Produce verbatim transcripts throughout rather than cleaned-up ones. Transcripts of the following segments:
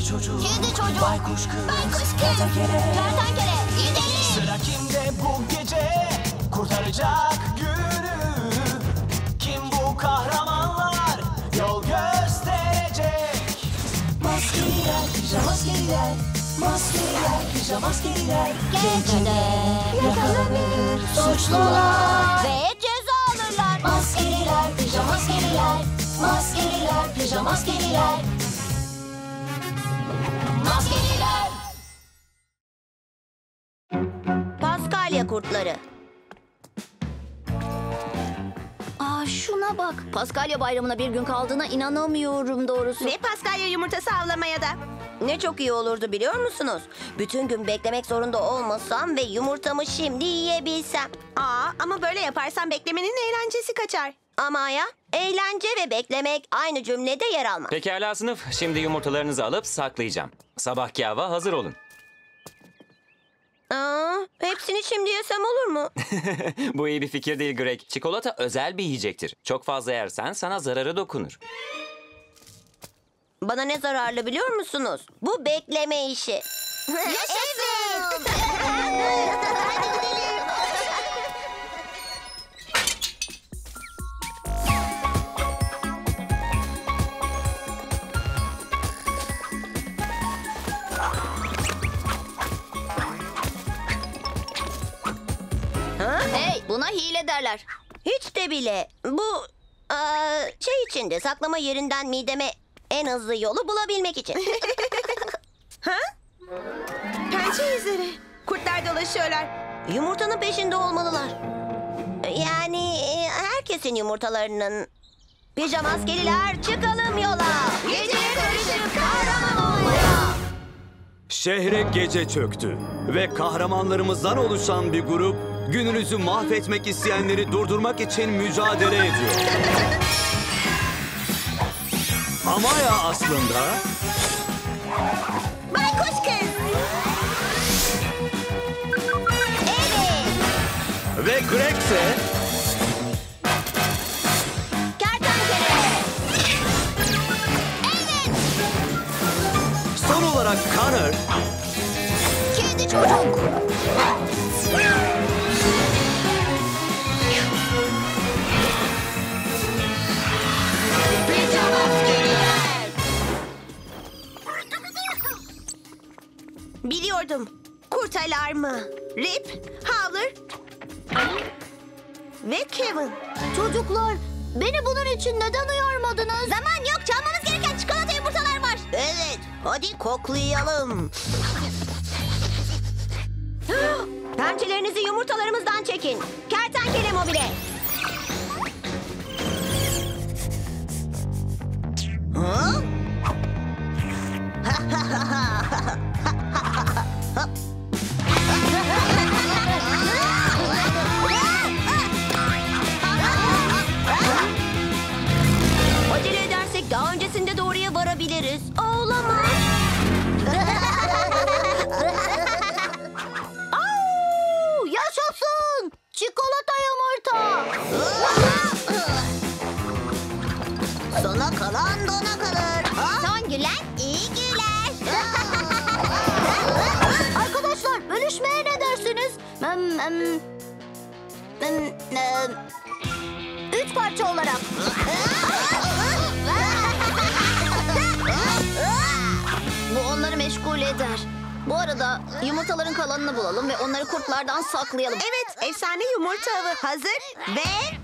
çocuk, Kedi çocuk, baykuş kız, baykuş kız, kertenkele. kertenkele, gidelim. Sıra kimde bu gece kurtaracak günü? Kim bu kahramanlar yol gösterecek? Maskeliler, pijamaskeliler, maskeliler, pijamaskeliler. Gecede yakalanır suçlular ve ceza alırlar. Maskeliler, pijamaskeliler, maskeliler, pijamaskeliler. Maskeliler. Paskalya kurtları. Aa, şuna bak. Paskalya bayramına bir gün kaldığına inanamıyorum doğrusu. Ve Paskalya yumurtası avlamaya da. Ne çok iyi olurdu biliyor musunuz? Bütün gün beklemek zorunda olmasam ve yumurtamı şimdi yiyebilsem. Aa, ama böyle yaparsan beklemenin eğlencesi kaçar. Ama ya eğlence ve beklemek aynı cümlede yer almaz. Pekala sınıf. Şimdi yumurtalarınızı alıp saklayacağım. Sabahki hava hazır olun. Aa, hepsini şimdi yesem olur mu? Bu iyi bir fikir değil Greg. Çikolata özel bir yiyecektir. Çok fazla yersen sana zararı dokunur. Bana ne zararlı biliyor musunuz? Bu bekleme işi. Yaşasın. Hey, buna hile derler. Hiç de bile. Bu aa, şey içinde saklama yerinden mideme en hızlı yolu bulabilmek için. Pençe izleri. Kurtlar dolaşıyorlar. Yumurtanın peşinde olmalılar. Yani e, herkesin yumurtalarının. Pijama askeriler çıkalım yola. Geceye karışıp kahraman olmaya. Şehre gece çöktü ve kahramanlarımızdan oluşan bir grup gününüzü mahvetmek isteyenleri durdurmak için mücadele ediyor. Ama ya aslında Baykuş kız. Evet. ve Greg ise Kertenkele. Evet. son olarak Connor Kedi çocuk. Pijamaskeliler. Biliyordum. Kurt alarmı. Rip, Howler ve Kevin. Çocuklar, beni bunun için neden uyarmadınız? Zaman yok, çalmamız gereken çikolata yumurtalar var. evet hadi koklayalım. Pençelerinizi yumurtalarımızdan çekin. Kertenkele mobile. Hı? Acele edersek daha öncesinde doğruya varabiliriz. Olamaz. Au, yaşasın! Çikolata yumurta. Sona kalan dona kalır. Son gülen iyi güler. Arkadaşlar, bölüşmeye ne dersiniz? Em, em, em, em, üç parça olarak. Bu onları meşgul eder. Bu arada yumurtaların kalanını bulalım ve onları kurtlardan saklayalım. Evet, efsane yumurta avı hazır ve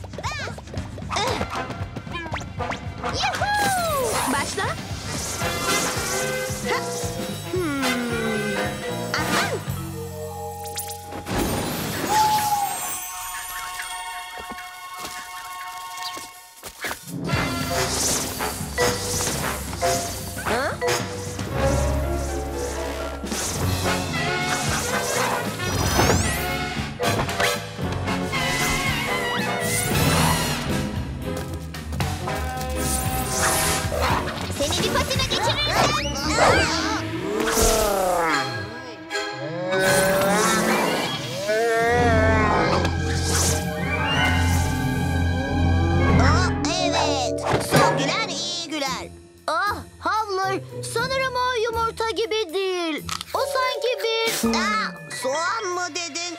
Yuhuu! başla. Ha. Hmm. Aha. Seni dikkatine geçirirsen. Aa, evet. Son gülen iyi güler. Ah, Havler, sanırım o gibi değil. O sanki bir... Aa, soğan mı dedin?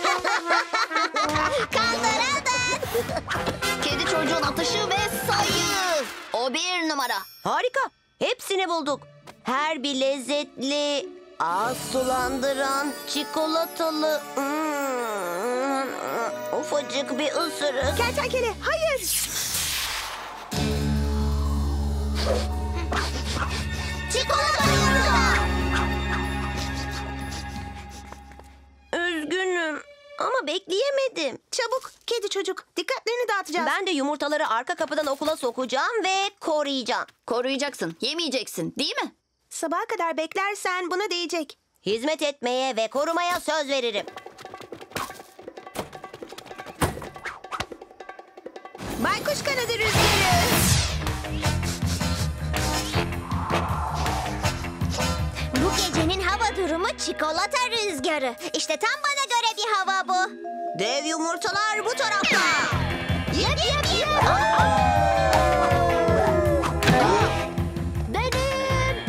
Kandırıldın. Kedi çocuğun atışı ve sayı. O bir numara. Harika. Hepsini bulduk. Her bir lezzetli, ağız sulandıran, çikolatalı... Hmm, ufacık bir ısırık. Kertenkele, hayır. Çikolata yumurta. Üzgünüm ama bekleyemedim. Çabuk kedi çocuk. Dikkatlerini dağıtacağız. Ben de yumurtaları arka kapıdan okula sokacağım ve koruyacağım. Koruyacaksın, yemeyeceksin değil mi? Sabaha kadar beklersen buna değecek. Hizmet etmeye ve korumaya söz veririm. Baykuş kanadı rüzgarı. Bu gecenin hava durumu çikolata rüzgarı. İşte tam bana göre bir hava bu. Dev yumurtalar bu tarafta. Yep yep yep. Benim.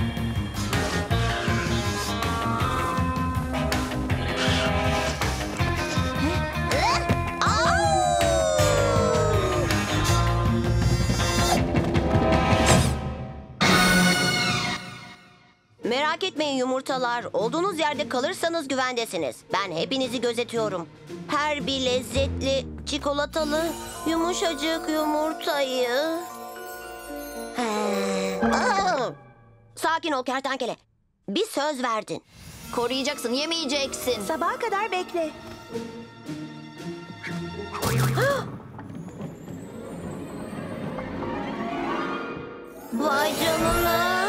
Merak etmeyin yumurtalar. Olduğunuz yerde kalırsanız güvendesiniz. Ben hepinizi gözetiyorum. Her bir lezzetli, çikolatalı, yumuşacık yumurtayı... Aa! Sakin ol kertenkele. Bir söz verdin. Koruyacaksın, yemeyeceksin. Sabaha kadar bekle. Vay canına.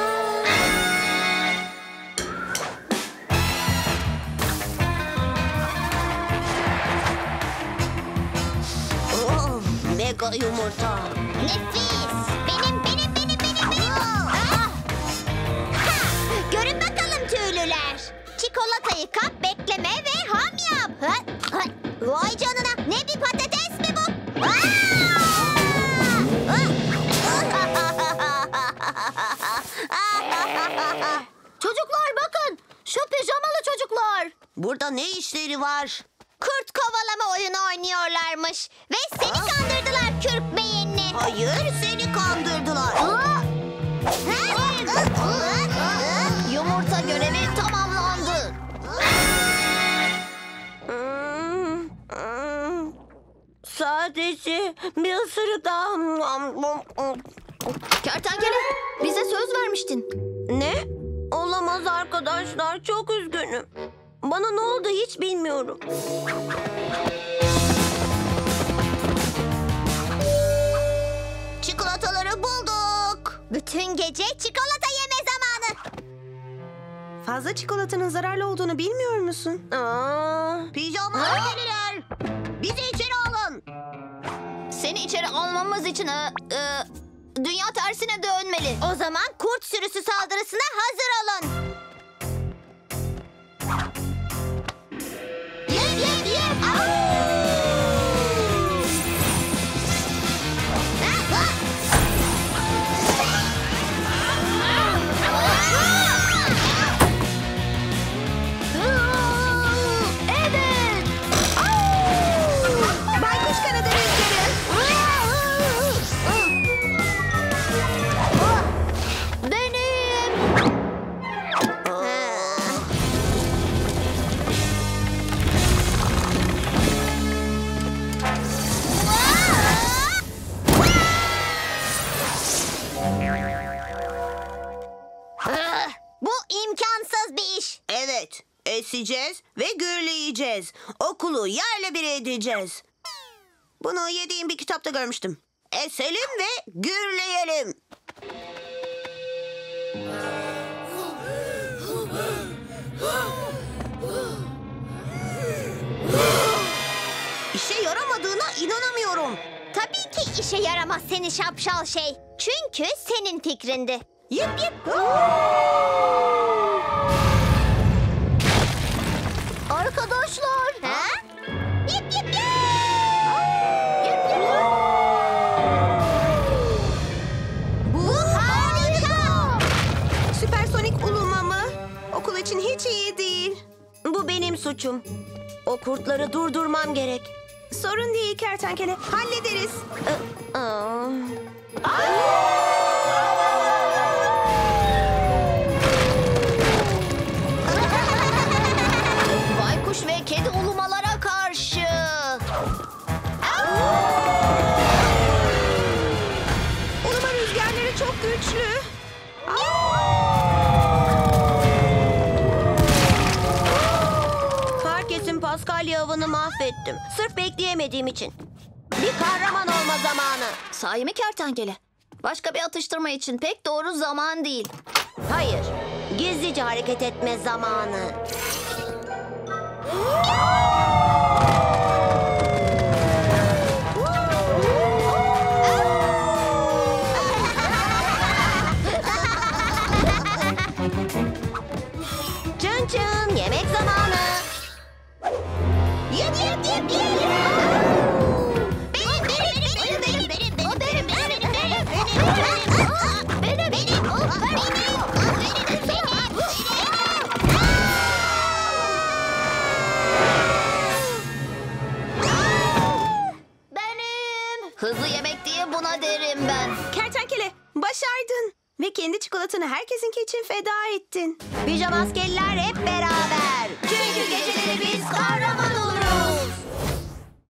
Oh, mega yumurta. Nefis. Benim, benim, benim, benim, benim. Ah! Ha! Görün bakalım tüylüler. Çikolatayı kap, bekleme ve ham yap. Ha? Ha! Vay canına. Ne bir patates mi bu? Ah! Çocuklar bakın. Şu pijamalı çocuklar. Burada ne işleri var? Kurt kovalama oyunu oynuyorlarmış. Ve seni kandırdılar kürk beyinli. Hayır, seni kandırdılar. Yumurta görevi tamamlandı. Hmm, hmm. Sadece bir ısırık daha. Kertenkele, bize söz vermiştin. Ne? Olamaz arkadaşlar, çok üzgünüm. Bana ne oldu hiç bilmiyorum. Çikolataları bulduk. Bütün gece çikolata yeme zamanı. Fazla çikolatanın zararlı olduğunu bilmiyor musun? Aa, pijamalı deliler. Bizi içeri alın. Seni içeri almamız için e, e, dünya tersine dönmeli. O zaman kurt sürüsü saldırısına hazır olun. Yep yep yep. Evet. Baykuş kanadı rüzgarı. Benim. Bu imkansız bir iş. Evet, eseceğiz ve gürleyeceğiz. Okulu yerle bir edeceğiz. Bunu yediğim bir kitapta görmüştüm. Eselim ve gürleyelim. İşe yaramadığına inanamıyorum. Tabii ki işe yaramaz seni şapşal şey. Çünkü senin fikrindi. Yip yip. Arkadaşlar. Ha? Yip yip yip. Bu harika. Süpersonik uluma mı? koçum. O kurtları durdurmam gerek. Sorun değil kertenkele. Hallederiz. Aa. Baykuş ve kedi ulumalara karşı. Uluma rüzgarları çok güçlü. Herkesin Paskalya avını mahvettim. Sırf bekleyemediğim için. Bir kahraman olma zamanı. Sahi mi kertenkele? Başka bir atıştırma için pek doğru zaman değil. Hayır, gizlice hareket etme zamanı. Çın çın, yemek zamanı. Yap yap yap yap. Benim benim benim benim benim benim o benim benim benim benim benim benim o benim Benim. Hızlı yemek diye buna derim ben. Kertenkele başardın. Ve kendi çikolatanı herkesinki için feda ettin. Pijama askeriler hep beraber. Çünkü geceleri biz kahraman